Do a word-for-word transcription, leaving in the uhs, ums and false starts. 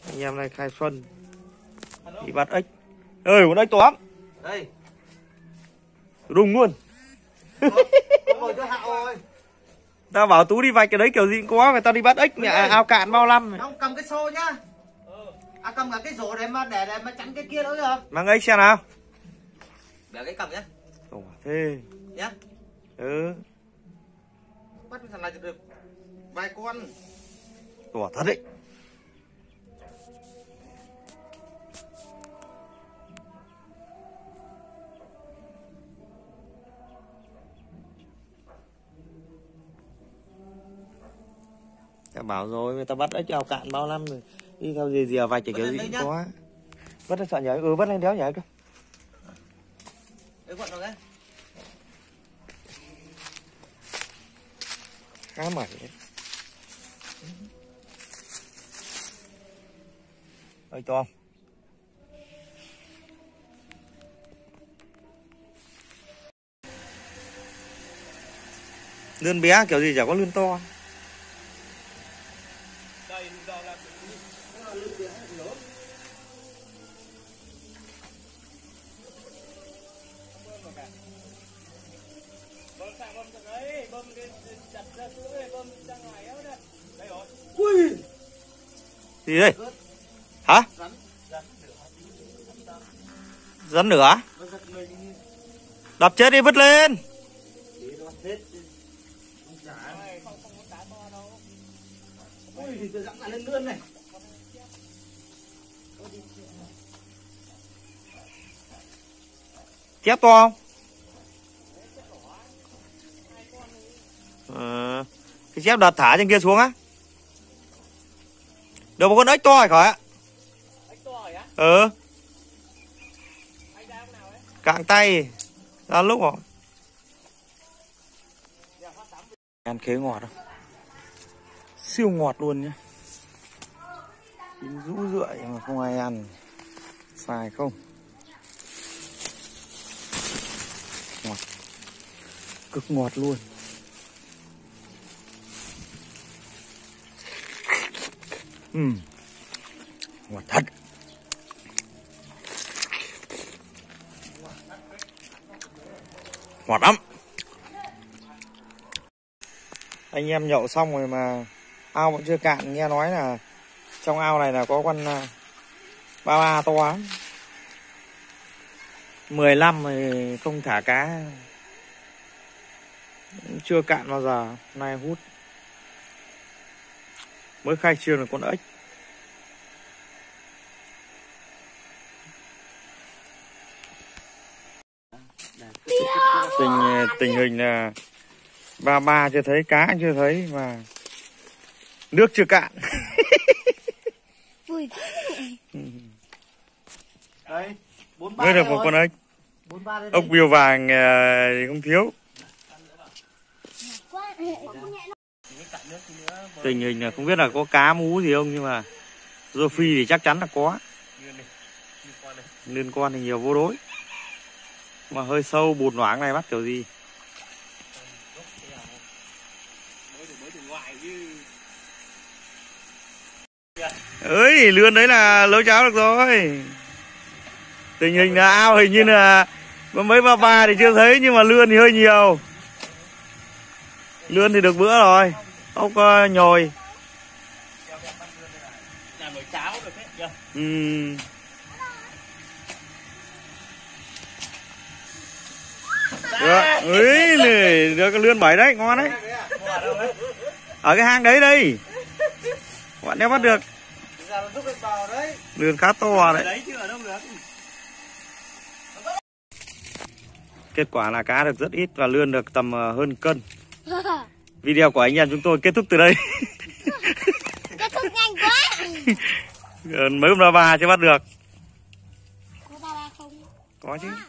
Anh em này khai xuân đi bắt ếch. Ơi con ếch to lắm. Đây. Rung luôn. Tao bảo Tú đi vạch cái đấy kiểu gì cũng có, người ta đi bắt ếch mẹ ao cạn bao năm. Không, cầm cái xô nhá. À, cầm cả cái rổ để mà để để mà chắn cái kia nữa rồi. Mang ếch xem nào. Để cái cầm nhá. Ồ thế. Nhá. Ừ. Bắt thằng này được vài con. To thật đấy. Đã bảo rồi, người ta bắt ếch ao cạn bao năm rồi. Đi theo gì dìa vạch kiểu gì cũng có. Vất lên sợ nhảy, ừ vất lên đéo nhảy cơ. Đấy quận rồi đấy. Khá mẩy đấy. Ơi to không? Lươn bé kiểu gì chả có lươn to. Đây giờ là lươn bé lớn. Bơm sang bơm sang ấy, bơm cái chặt ra sữa này, bơm ra ngoài đó đây. Đây rồi. Ui. Gì đây? Hả? Rắn nửa. Đập chết đi vứt lên. Ui thì tôi dẫm lại lên lươn này. Chép to không? À, cái chép đợt thả trên kia xuống á. Được một con ếch to rồi khỏi ạ. Ếch to rồi á? Ừ. Anh ra hôm nào ấy? Cạng tay. Ra lúc rồi. Ăn khế ngọt không? Siêu ngọt luôn nhá. Chín rũ rượi mà không ai ăn. Xài không? Ngọt. Cực ngọt luôn. Ừm. Ngọt thật. Ngọt lắm. Anh em nhậu xong rồi mà ao vẫn chưa cạn, nghe nói là trong ao này là có con ba ba to lắm. mười lăm thì không thả cá. Chưa cạn bao giờ, nay hút. Mới khai trương là con ếch. Tình tình hình là ba ba chưa thấy, cá chưa thấy mà nước chưa cạn. Vui. Đây, bốn ba. Mới được một con ếch. Ốc biêu vàng thì không thiếu. Tình hình là không biết là có cá mú gì không, nhưng mà rô phi thì chắc chắn là có. Liên quan thì nhiều vô đối. Mà hơi sâu bùn loãng này bắt kiểu gì. Ơi, lươn đấy là nấu cháo được rồi. Tình hình là ao hình như là có mấy ba ba thì chưa thấy, nhưng mà lươn thì hơi nhiều. Lươn thì được bữa rồi. Ốc uh, nhồi. Làm nồi cháo được đấy. Uhm. Được, ấy này, được cái lươn bảy đấy, ngon đấy. Ở cái hang đấy đây. Bạn em bắt được. Lươn khá to đấy. Kết quả là cá được rất ít và lươn được tầm hơn cân. Video của anh em chúng tôi kết thúc từ đây. Kết thúc nhanh quá. Mấy hôm ra bà chưa bắt được. Có ba ba không? Có chứ.